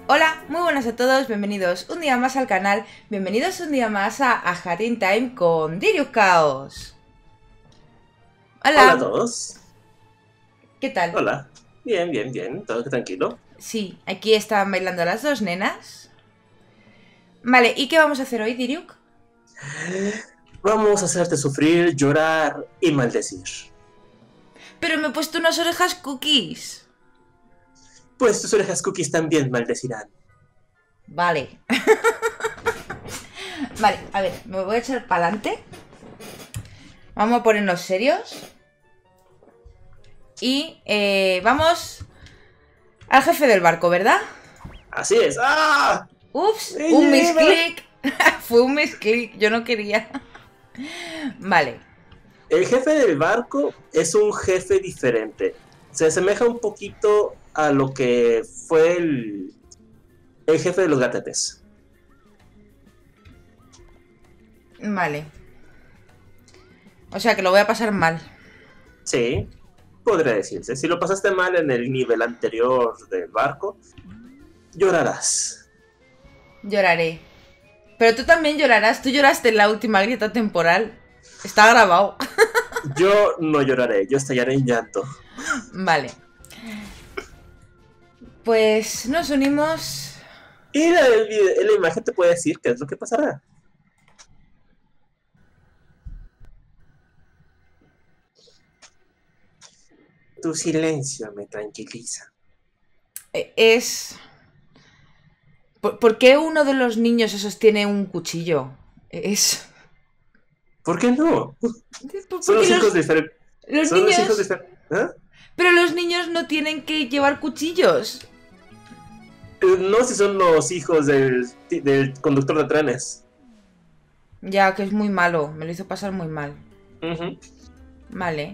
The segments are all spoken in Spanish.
Hola, muy buenas a todos, bienvenidos un día más al canal, bienvenidos un día más a Hat in Time con Dirius Chaos. Hola a Hola, todos. ¿qué tal? Hola. Bien, bien, bien. Todo tranquilo. Sí, aquí están bailando las dos nenas. Vale, ¿y qué vamos a hacer hoy, Diriuk? Vamos a hacerte sufrir, llorar y maldecir. Pero me he puesto unas orejas cookies. Pues tus orejas cookies también maldecirán. Vale. Vale, a ver, me voy a echar para adelante. Vamos a ponernos serios. Y vamos al jefe del barco, ¿verdad? Así es. ¡Ah! Ups, ¡Me un lleva! misclick. Fue un misclick, yo no quería. Vale. El jefe del barco es un jefe diferente. Se asemeja un poquito a lo que fue el jefe de los gatetes. Vale. O sea que lo voy a pasar mal. Sí, podría decirse. Si lo pasaste mal en el nivel anterior del barco, llorarás. Lloraré. Pero tú también llorarás. Tú lloraste en la última grieta temporal. Está grabado. Yo no lloraré, yo estallaré en llanto. Vale. Pues nos unimos. Y la imagen te puede decir qué es lo que pasará. Tu silencio me tranquiliza. Es... ¿Por qué uno de los niños esos tiene un cuchillo? Es... ¿Por qué no? Son Porque los hijos de Fer. los Son los hijos de niños... Fer. ¿Ah? Pero los niños no tienen que llevar cuchillos. No, si son los hijos del conductor de trenes. Ya, que es muy malo. Me lo hizo pasar muy mal. Ujú. Vale.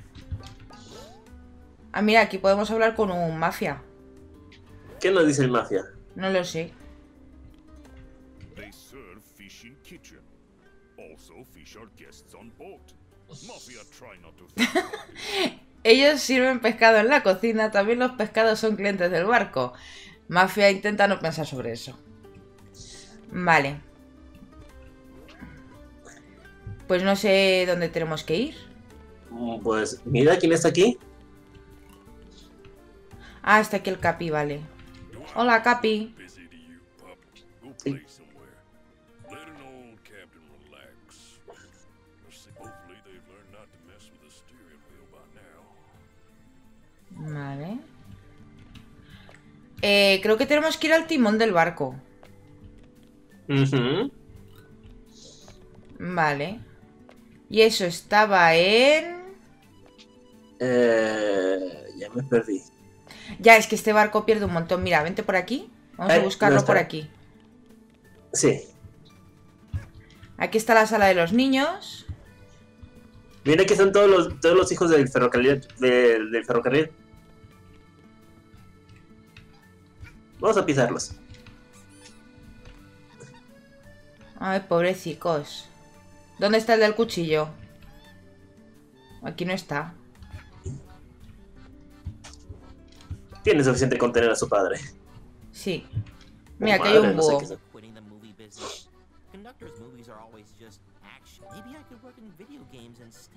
Ah, mira, aquí podemos hablar con un mafia. ¿Qué nos dice el mafia? No lo sé. They serve fish in kitchen. Also, fish are guests on boat. Mafia try not to think about it. Ellos sirven pescado en la cocina, también los pescados son clientes del barco. Mafia intenta no pensar sobre eso. Vale. Pues no sé dónde tenemos que ir. Pues mira quién está aquí. Ah, está aquí el Capi, vale. Hola, Capi. Busy to you, pup. Go play somewhere. Let an old captain relax. Hopefully they've learned not to mess with the steering wheel by now. Vale. Creo que tenemos que ir al timón del barco. Ujú. Vale. Y eso estaba en... Ya me perdí. Ya, es que este barco pierde un montón. Mira, vente por aquí. Vamos a No buscarlo está. por aquí. Sí. Aquí está la sala de los niños. Mira que son todos los hijos del ferrocarril. Del ferrocarril. Vamos a pisarlos. Ay, pobrecicos. ¿Dónde está el del cuchillo? Aquí no está. Tiene suficiente con tener a su padre. Sí. Mira, que hay un Madre, no sé búho. qué es. Quitting the movie business. Conductor's movies are always just action. Maybe I could work in video games instead.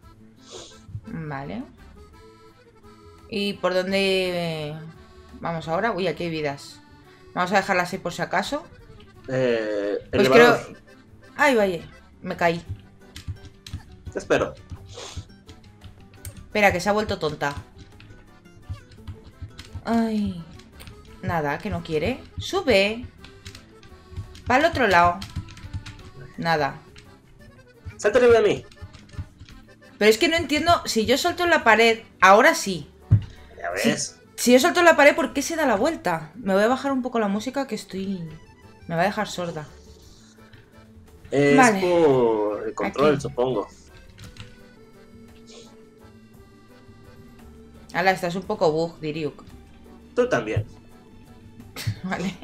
Vale. ¿Y por dónde vamos ahora? Uy, aquí hay vidas. Vamos a dejarlas así por si acaso. Pues Elevador. creo... Ay, vaya. Me caí. Te espero. Espera, que se ha vuelto tonta. Ay. Nada, que no quiere. Sube. Va al otro lado. Nada. Salta arriba de mí. Pero es que no entiendo. Si yo solto en la pared, ahora sí. Ya ves. Si yo solto en la pared, ¿por qué se da la vuelta? Me voy a bajar un poco la música que estoy... Me va a dejar sorda. Es Vale. por el control, Aquí. supongo. Ala, esta es un poco bug, Diriuk. Tú también. Vale.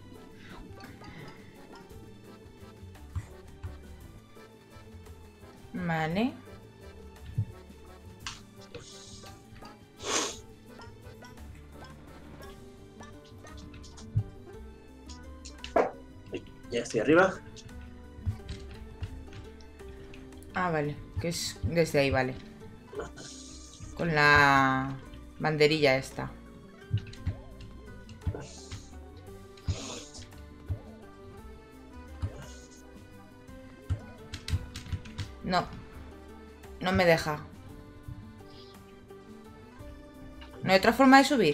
Vale. hacia arriba. Ah, vale. Que es desde ahí, vale. Con la banderilla esta. No. No me deja. ¿No hay otra forma de subir?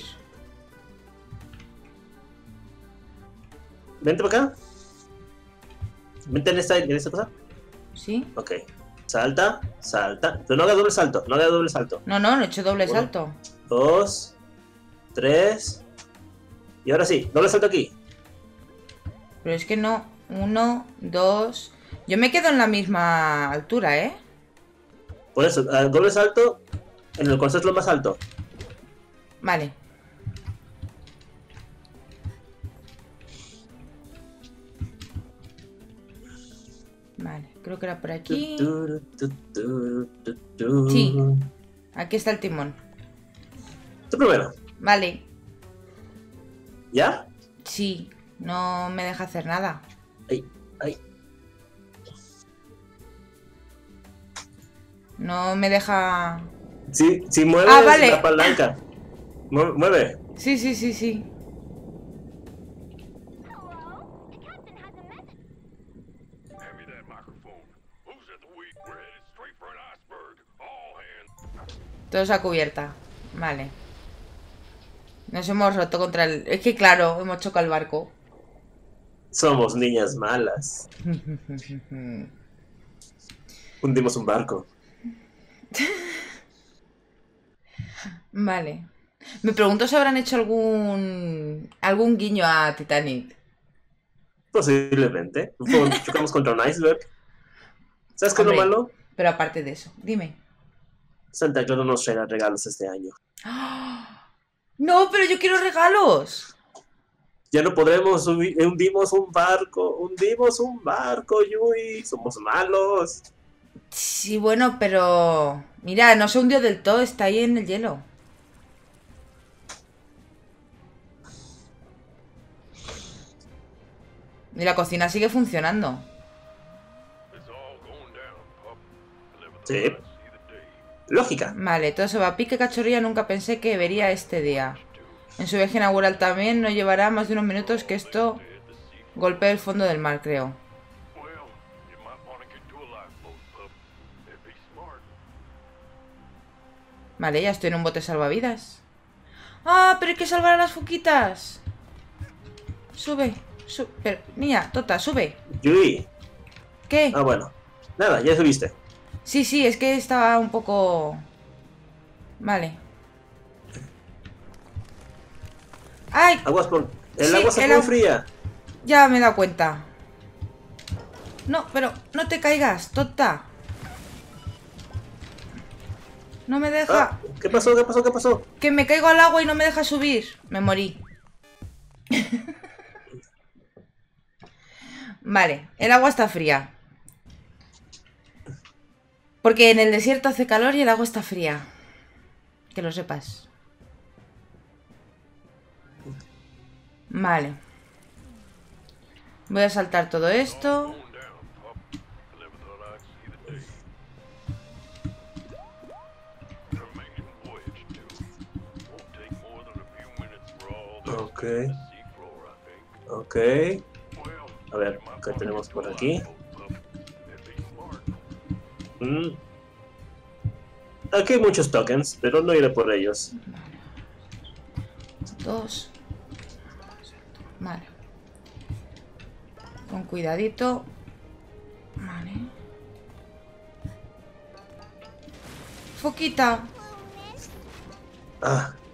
Vente para acá. Vente en esta cosa. ¿Sí? Ok. Salta, salta. Pero no haga doble salto, no haga doble salto. No, no he hecho doble 1, salto. 2, 3. Y ahora sí, doble salto aquí. Pero es que no. 1, 2. Yo me quedo en la misma altura, ¿eh? Por eso, doble salto en el cual es lo más alto. Vale. Vale, creo que era por aquí. Sí. Aquí está el timón. Tú primero. Vale. ¿Ya? Sí, no me deja hacer nada. Ahí, ahí. No me deja... Si mueves vale. la palanca. Mueve. Sí, sí, sí, sí. Hand me that microphone. Who's at the wheel? We're headed straight for an iceberg. All hands. Todos a cubierta. Vale. Nos hemos roto contra el... Es que claro, hemos chocado el barco. Somos niñas malas. Hundimos un barco. Vale. Me pregunto si habrán hecho algún guiño a Titanic. Posiblemente. Chocamos contra un iceberg. ¿Sabes qué es lo Hombre, malo? pero aparte de eso, dime. Santa Claus no nos traerá regalos este año. No, pero yo quiero regalos. Ya no podremos subir. Hundimos un barco, Yui. Somos malos. Sí, bueno, pero... Mira, no se hundió del todo, está ahí en el hielo. Y la cocina sigue funcionando. It's all going down, pup. I never thought Sí. I'd see the day. Lógica. Vale, todo se va a pique, cachorrilla. Nunca pensé que vería este día. En su viaje inaugural también no llevará más de unos minutos que esto golpee el fondo del mar, creo. Well, you might want to get to a lifeboat, pup. It'd be smart. Vale, ya estoy en un bote salvavidas. ¡Ah, pero hay que salvar a las foquitas! Sube, sube. Pero, niña, Tota, sube. Yui. ¿Qué? Ah, bueno. Nada, ya subiste. Sí, sí, es que estaba un poco... Vale. ¡Ay! Aguas por... El Sí, agua está el muy agua- fría. Ya me he dado cuenta. No, pero no te caigas, Tota. No me deja. Ah, ¿qué pasó? ¿Qué pasó? ¿Qué pasó? Que me caigo al agua y no me deja subir. Me morí. Vale, el agua está fría. Porque en el desierto hace calor y el agua está fría. Que lo sepas. Vale. Voy a saltar todo esto. Going down, pup. I never thought I'd see the day. Remaining voyage, too. Won't take more than a few minutes for all this Ok. to hit the seafloor, I think. Ok. Well, A ver, you might ¿qué wanna tenemos get por to a aquí? lifeboat, pup. It'd be smart. Aquí hay muchos tokens, pero no iré por ellos. 2. Vale. Con cuidadito. Vale. Foquita. Ah,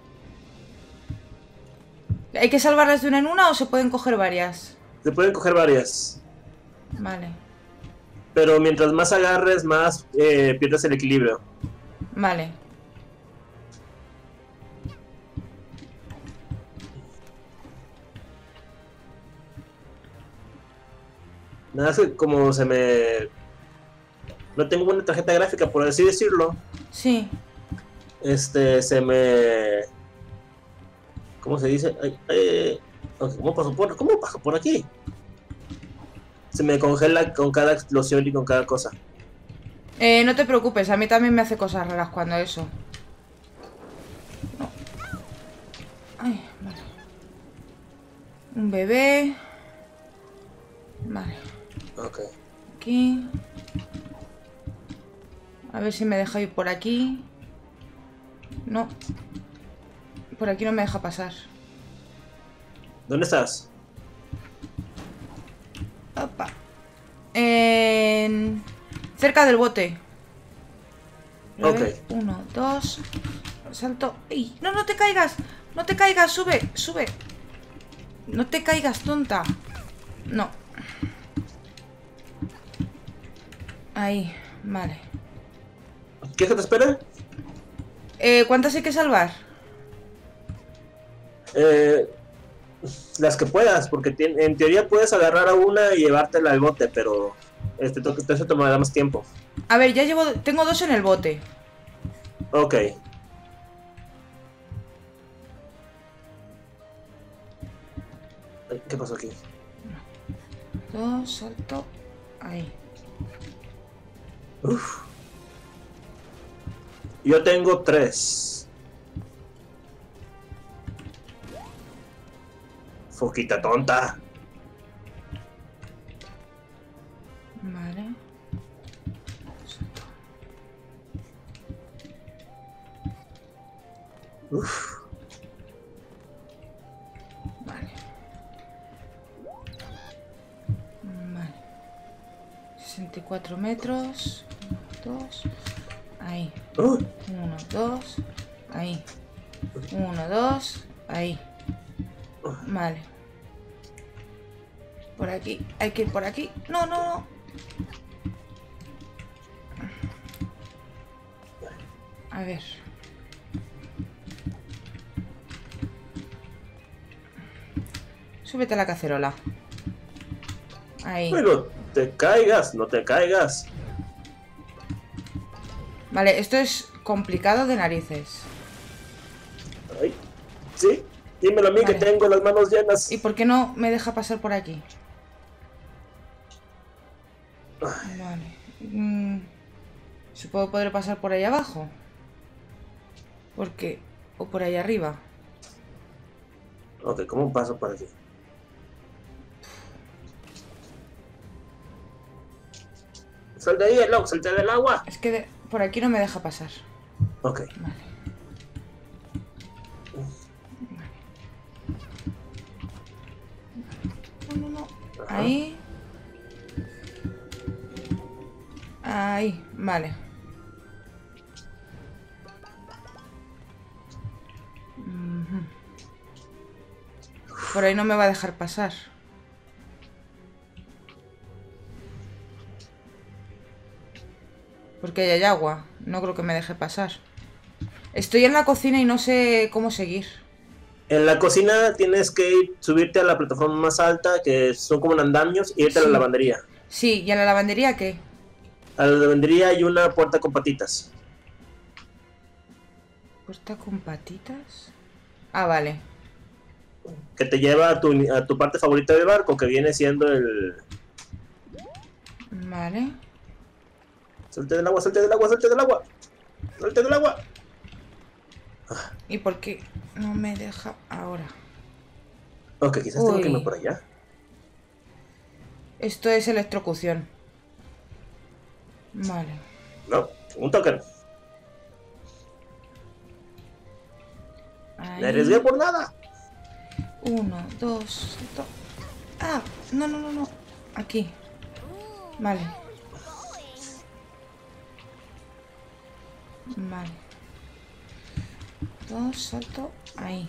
¿Hay que salvarlas de una en una o se pueden coger varias? se pueden coger varias. Vale. Pero mientras más agarres, más pierdes el equilibrio. Vale. Nada, es que como se me... No tengo buena tarjeta gráfica, por así decirlo. Sí. Se me... ¿Cómo se dice? Ok, ¿cómo paso por aquí? Se me congela con cada explosión y con cada cosa. No te preocupes, a mí también me hace cosas raras cuando eso. No. Ay, vale. Un bebé. Vale. Ok. Aquí. A ver si me deja ir por aquí. No. Por aquí no me deja pasar. ¿Dónde estás? Opa. Cerca del bote. A Ok. ver, 1, 2. Salto. ¡Ey! No, no te caigas. No te caigas. Sube, sube. No te caigas, tonta. No. Ahí, vale. ¿Quieres que te espere? ¿Cuántas hay que salvar? Las que puedas, porque en teoría puedes agarrar a una y llevártela al bote, pero eso tomará más tiempo. A ver, ya llevo... Tengo 2 en el bote. Ok. Ay, ¿qué pasó aquí? 2, salto. Ahí. Uf. Yo tengo 3. Foquita tonta. Vale. Salto. Uf. Vale. Vale. 64 metros. 2. Ahí. 1, 2. Ahí. 1, 2. Ahí. Vale. Por aquí. Hay que ir por aquí. No, no, no. A ver. Súbete a la cacerola. Ahí. Bueno, te caigas, no te caigas. Vale, esto es complicado de narices. Ay, sí, dímelo a mí Vale. que tengo las manos llenas. ¿Y por qué no me deja pasar por aquí? Vale. Supongo que podré pasar por ahí abajo. ¿Por qué? O por ahí arriba. Ok, ¿cómo paso por aquí? Sal de ahí, Locke, salte del agua. Es que por aquí no me deja pasar. Ok. Vale. No, no, no. Ajá. Ahí. Ahí, vale. Ujú. Por ahí no me va a dejar pasar. Porque ahí hay agua. No creo que me deje pasar. Estoy en la cocina y no sé cómo seguir. En la cocina tienes que subirte a la plataforma más alta, que son como andamios, y irte a la Sí. lavandería. Sí, ¿y a la lavandería qué? A la lavandería hay una puerta con patitas. ¿Puerta con patitas? Ah, vale. Que te lleva a tu parte favorita del barco, que viene siendo el... Vale. Salte del agua, salte del agua, salte del agua. Salte del agua. ¿Y por qué no me deja ahora? Ok, quizás tengo que irme Uy. por allá. Esto es electrocución. Vale. No, un token. Ahí. Me arriesgué por nada. 1, 2, salto. Ah, no, no, no, no. Aquí. Vale. Vale. 2, salto. Ahí.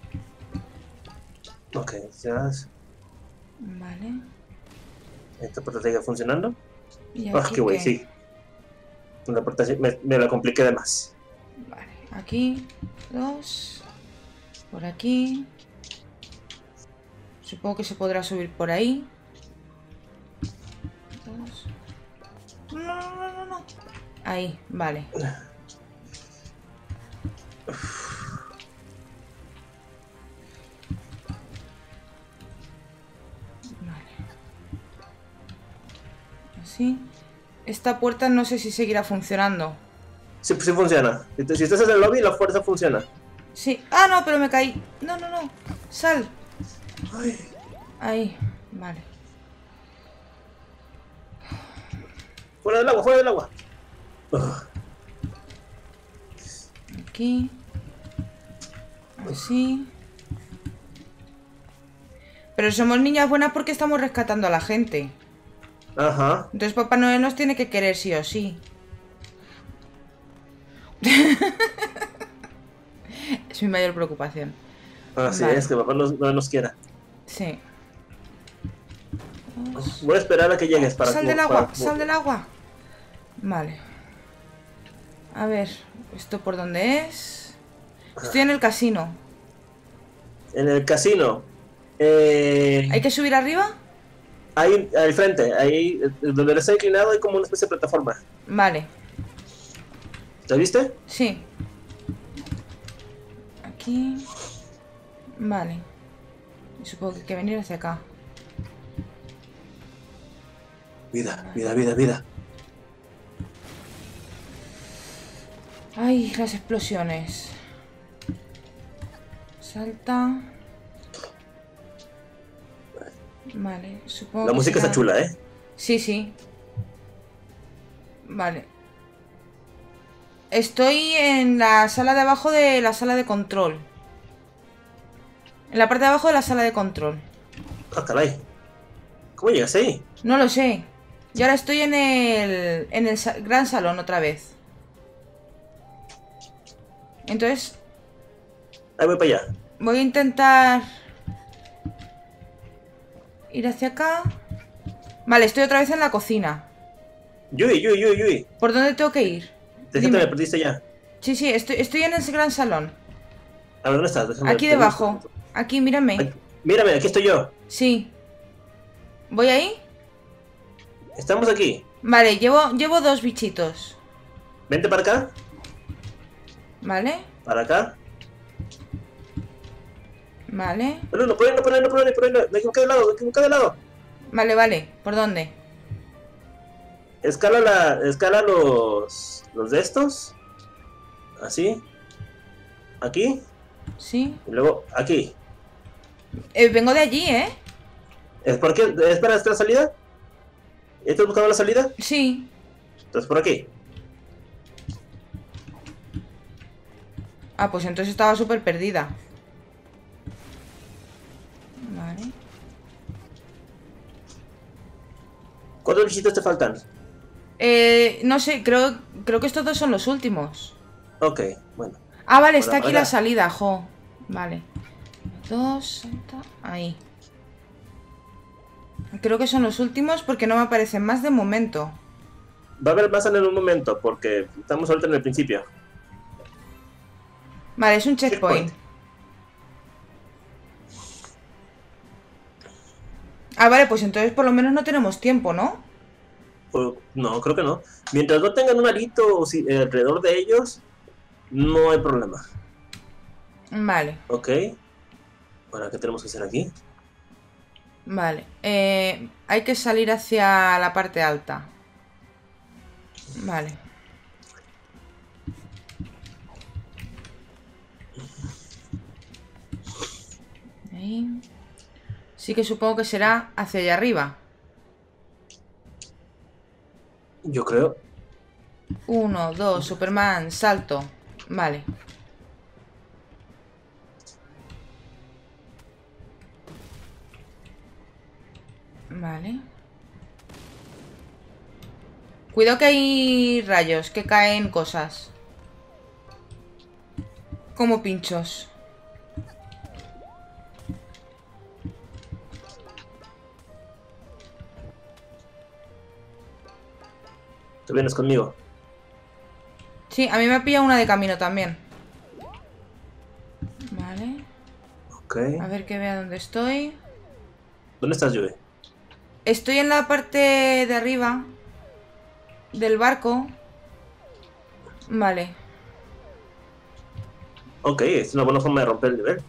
Ok, ya. Vale. Esta puerta sigue funcionando. ¿Y Ah, aquí qué güey, qué? sí. La puerta me la compliqué de más. Vale. Aquí. 2. Por aquí. Supongo que se podrá subir por ahí. 2. No, no, no, no, no. Ahí, vale. Vale. Sí. Esta puerta no sé si seguirá funcionando. Sí, sí funciona. Si estás en el lobby, la fuerza funciona. Sí. Ah, no, pero me caí. No, no, no. Sal. Ay. Ahí. Vale. Fuera del agua, fuera del agua. Ugh. Aquí. Así. Pero somos niñas buenas porque estamos rescatando a la gente. Ajá. Entonces Papá Noel nos tiene que querer sí o sí. Es mi mayor preocupación. Así Vale. es, que papá no nos quiera. Sí. Voy a esperar a que llegues para... Sal del agua, sal del agua. Vale. A ver, ¿esto por dónde es? Estoy en el casino. En el casino. ¿Hay que subir arriba? Ahí, al frente, ahí donde está inclinado hay como una especie de plataforma. Vale, ¿La viste? sí. Aquí. Vale. Y supongo que hay que venir hacia acá. Vida, vida, vida, vida. Ay, las explosiones. Salta. Vale, supongo La que música será- está chula, ¿eh? Sí, sí. Vale. Estoy en la sala de abajo de la sala de control. En la parte de abajo de la sala de control. Ah, caray. ¿Cómo llegas ahí? No lo sé. Y ahora estoy en el gran salón otra vez. Entonces Ahí voy para allá. voy a intentar ir hacia acá. Vale, estoy otra vez en la cocina. Yui. ¿Por dónde tengo que ir? Te Dime. me perdiste ya. Sí, sí, estoy en ese gran salón. A ver, ¿dónde estás? Déjame Aquí ver. debajo. Aquí, mírame. Mírame, aquí estoy yo. Sí. ¿Voy ahí? Estamos aquí. Vale, llevo dos bichitos. Vente para acá. ¿Vale? Para acá. Vale. No, por ahí, me equivoqué de lado. Vale, vale. ¿Por dónde? Escala los de estos. Así. Aquí. Sí. Y luego aquí. Vengo de allí, ¿eh? ¿Es por qué? ¿Espera hasta la salida? ¿Estás buscando la salida? Sí. Entonces por aquí. Ah, pues entonces estaba súper perdida. Vale. ¿Cuántos bichitos te faltan? No sé, creo que estos dos son los últimos. Ok, bueno. Ah, vale, está Para aquí allá. la salida, jo. Vale. Dos, salta, ahí. Creo que son los últimos porque no me aparecen más de momento. Va a haber más en un momento porque estamos ahorita en el principio. Vale, es un checkpoint. Ah, vale, pues entonces por lo menos no tenemos tiempo, ¿no? No, creo que no. Mientras no tengan un arito alrededor de ellos, no hay problema. Vale, Ok. Ahora, ¿qué tenemos que hacer aquí? vale. Hay que salir hacia la parte alta. Vale. Ahí. Sí que supongo que será hacia allá arriba. Yo creo. 1, 2, Superman, salto. Vale. Vale. Cuidado que hay rayos, que caen cosas. Como pinchos. Tú vienes conmigo. Sí, a mí me ha pillado una de camino también. Vale. Ok. A ver que vea dónde estoy. ¿Dónde estás, Yui? Estoy en la parte de arriba del barco. Vale. Ok, es una buena forma de romper el nivel.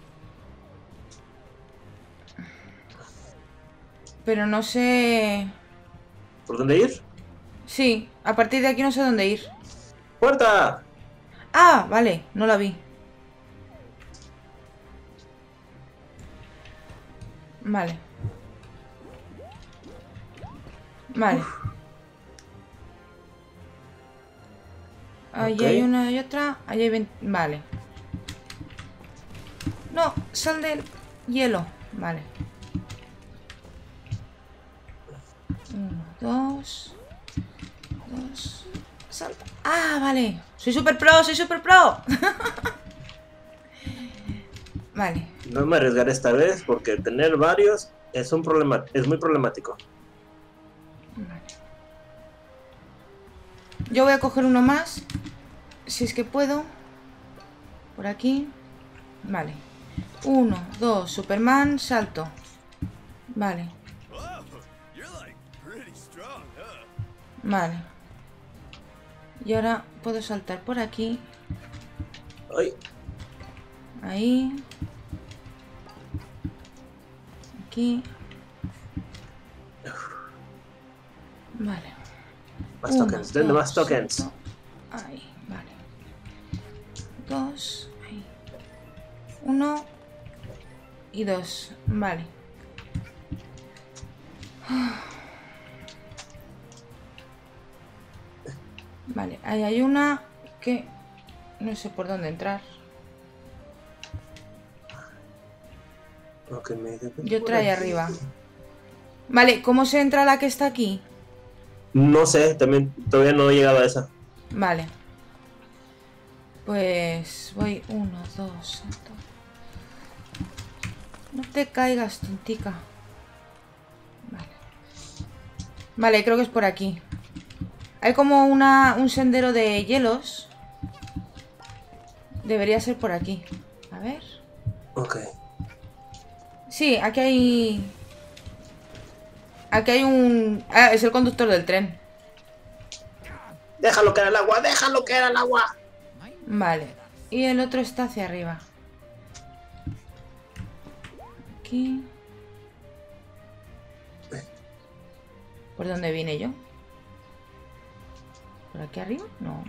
Pero no sé... ¿Por dónde ir? Sí, a partir de aquí no sé dónde ir. ¡Puerta! Ah, vale, no la vi. Vale. Vale. Ahí Ok. hay una y otra. Ahí hay 20. Vale. No, sal del hielo. Vale. 1, 2. 2. Salta. Ah, vale. Soy super pro, soy super pro. Vale. No me arriesgaré esta vez porque tener varios es un problema, es muy problemático. Yo voy a coger uno más. Si es que puedo. Por aquí. Vale. 1, 2, Superman, salto. Vale. Oh, you're like pretty strong, huh? Vale. Y ahora puedo saltar por aquí. Ay, Ahí. Aquí. Vale. más 1, tokens, denme más 2, tokens. salto. Ahí, vale. 2. Ahí. 1. Y 2. Vale. Vale, ahí hay una que no sé por dónde entrar. Ok, Y otra ahí arriba. Vale, ¿cómo se entra la que está aquí? No sé, también todavía no he llegado a esa. Vale. Pues voy 1, 2, salto. No te caigas, tontica. Vale. Vale, creo que es por aquí. Hay como un sendero de hielos. Debería ser por aquí. A ver. Ok. Sí, aquí hay... Aquí hay un... Ah, es el conductor del tren. Déjalo caer al agua, déjalo caer al agua. Vale. Y el otro está hacia arriba. Aquí. ¿Por dónde vine yo? ¿Por aquí arriba? No.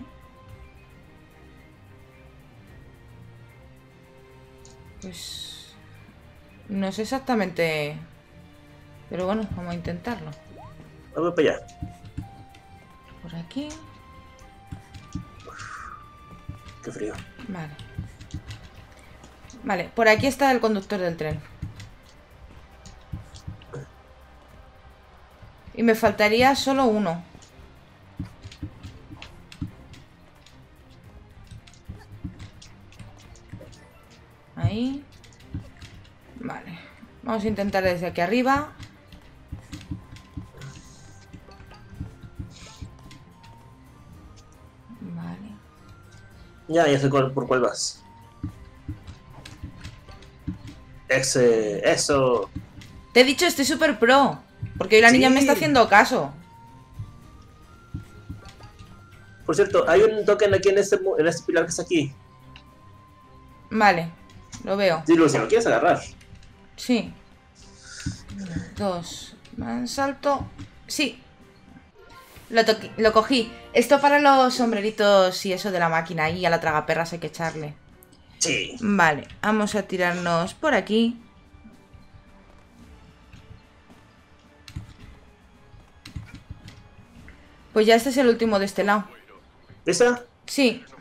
Pues... No sé exactamente... Pero bueno, vamos a intentarlo. Vamos para allá. Por aquí. Qué frío. Vale. Vale, por aquí está el conductor del tren. Y me faltaría solo uno. Ahí. Vale. Vamos a intentar desde aquí arriba. Vale. Ya sé por cuál vas. Eso. Te he dicho, estoy súper pro. Porque hoy la niña Sí. me está haciendo caso. Por cierto, hay un token aquí en este pilar que está aquí. Vale, lo veo. Dilo, si lo quieres agarrar. Sí. 1, 2. Salto. Sí. Lo cogí. Esto para los sombreritos y eso de la máquina. Y a la tragaperras hay que echarle. Sí. Vale, vamos a tirarnos por aquí. Pues ya este es el último de este lado. ¿Esa? Sí. This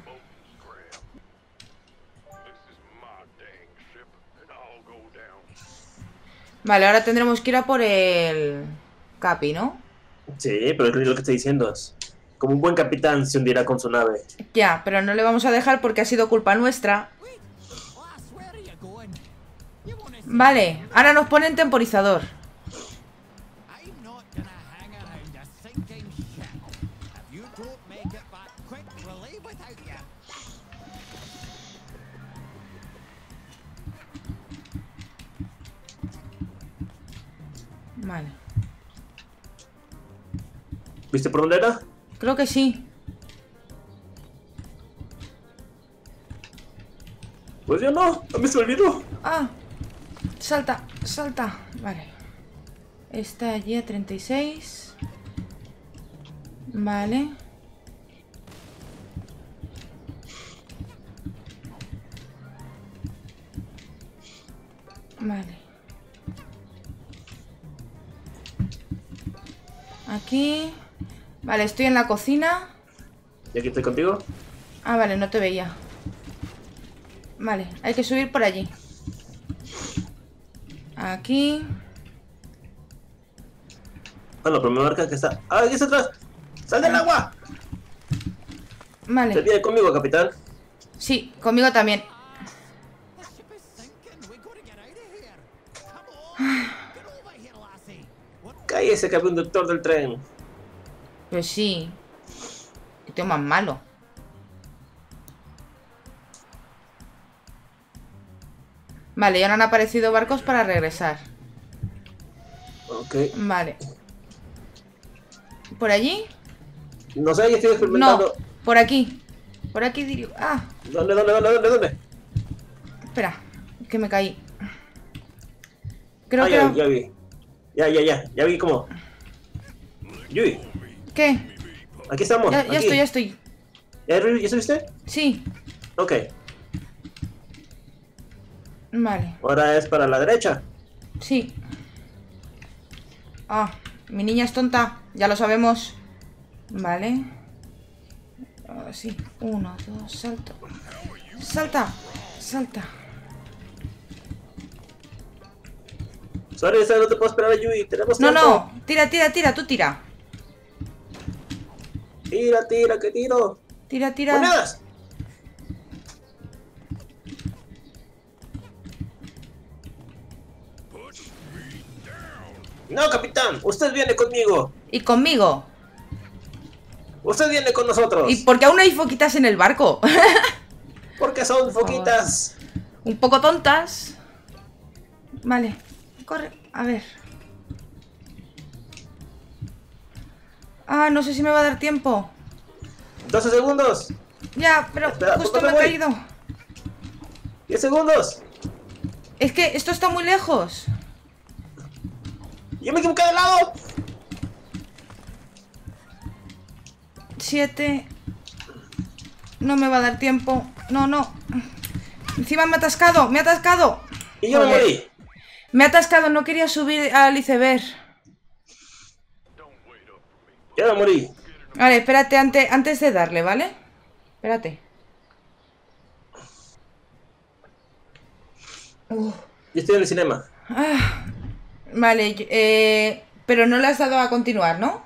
is my dang ship, and I'll go down. Vale, ahora tendremos que ir a por el Capi, ¿no? Sí, pero es lo que estoy diciendo. Como un buen capitán se hundirá con su nave. Ya, pero no le vamos a dejar porque ha sido culpa nuestra. Vale, ahora nos ponen temporizador. I'm not gonna hang around a sinking ship. If you don't make it back quick, we'll leave without you. Vale, ¿Viste por dónde era? creo que sí. Pues yo no, a mí se me olvidó. Ah, salta, salta. Vale. Está allí a 36. Vale. Vale. Aquí. Vale, estoy en la cocina. ¿Y aquí estoy contigo? Ah, vale, no te veía. Vale, hay que subir por allí. Aquí. Bueno, pero me marca que está... ¡Ah, aquí está atrás! ¡Sal del agua! ¿Se Vale. viene conmigo, capitán? Sí, conmigo también. The ship is sinking. We gotta get out of here. Come on. Get over here, lassie. What? Cállese, que conductor del tren. Pues sí. Qué tío más malo. Vale, y ahora han aparecido barcos para regresar. Ok. Vale. ¿Por allí? No sé, yo estoy No, experimentando. por aquí. Por aquí diría. Ah, ¿Dónde? espera, que me caí. Creo Ah, que... ya vi. Ya vi cómo. Yui, ¿Qué? aquí estamos. Ya aquí. estoy. ¿Ya subiste? Sí, Ok. vale, Ahora es para la derecha. sí. Ah, mi niña es tonta, ya lo sabemos. Vale. Ahora sí, 1, 2, salto. Salta. Sorry, esa no te puedo esperar a Yui. Tenemos No, tiempo. no, tira, tú tira. Tira, que tiro. Tira. ¡Monedas! No, capitán. Usted viene conmigo. Y conmigo. Usted viene con nosotros. ¿Y porque aún hay foquitas en el barco? Porque son foquitas. Un poco tontas. Vale, corre, a ver. Ah, no sé si me va a dar tiempo. 12 segundos. Ya, pero Espera, justo ¿por me he dónde voy? caído. 10 segundos. Es que esto está muy lejos. Yo me equivoqué de lado. 7. No me va a dar tiempo. No. Encima me ha atascado. Y yo me Joder. morí. Me ha atascado, no quería subir al iceberg. Ya me morí. Vale, espérate antes de darle, ¿vale? Espérate. Yo estoy en el cinema. Vale, pero no le has dado a continuar, ¿no?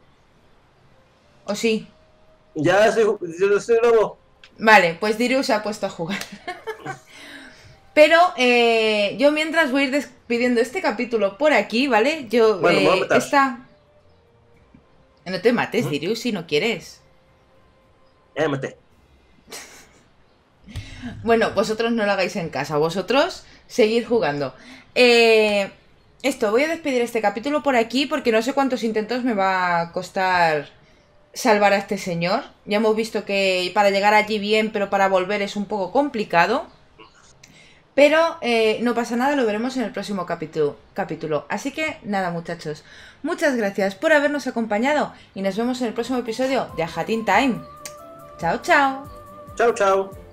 ¿O sí? Ya estoy nuevo. Vale, pues Diru se ha puesto a jugar. Pero yo mientras voy a ir despidiendo este capítulo por aquí, ¿vale? Yo... Bueno, me voy a matar. No te mates, Diru, si no quieres. Ya me maté. Bueno, vosotros no lo hagáis en casa, vosotros seguid jugando. Voy a despedir este capítulo por aquí porque no sé cuántos intentos me va a costar salvar a este señor. Ya hemos visto que para llegar allí bien, pero para volver es un poco complicado. Pero no pasa nada, lo veremos en el próximo capítulo. Así que nada, muchachos, muchas gracias por habernos acompañado y nos vemos en el próximo episodio de A Hat in Time. Chao, chao. Chao.